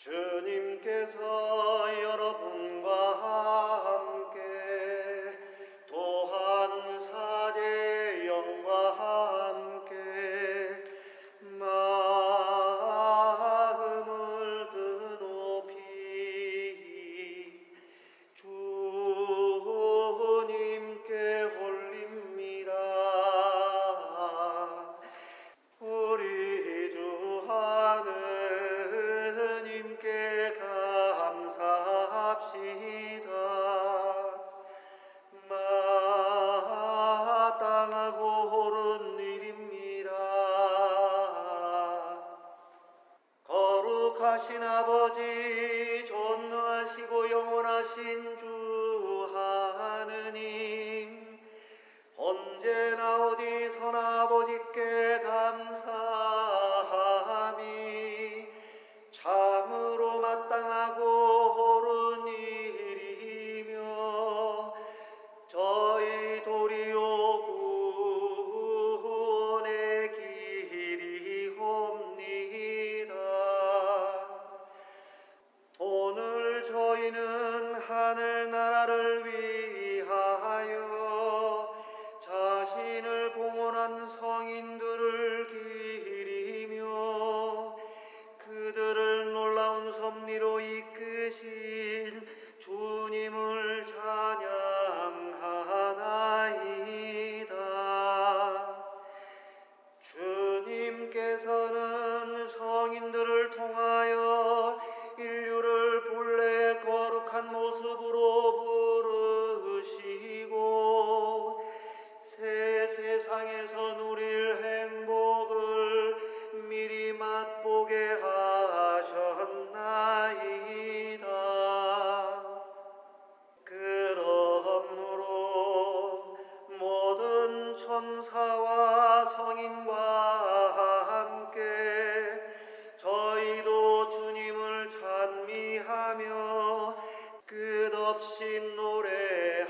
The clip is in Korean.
주님께서 여러분과 함께 또한 사제의 영과 함께 마음을 드높이 주님께 올립니다. 우리 주 하느님께 감사합시다. 마땅하고 옳은 일입니다. 거룩하신 아버지, 전능하시고 영원하신 주 하느님, 언제나 어디서나 아버지께 감사함이 참으로 마땅하고 옳은 일이며 저희 도리오 구원의 길이옵니다. 오늘 저희는 하늘나라를 위하여 자신을 봉헌한 성인들을 기리며 그들을 놀라운 섭리로 이끄신 주님을 찬양하나이다. 주님께서는 성인들을 통하여 인류를 본래 거룩한 모습으로 부르시고 새 세상에서 누릴 행복을 미리 맛보게 하셨나이다. 그러므로 모든 천사와 성인과 함께 저희도 주님을 찬미하며 끝없이 노래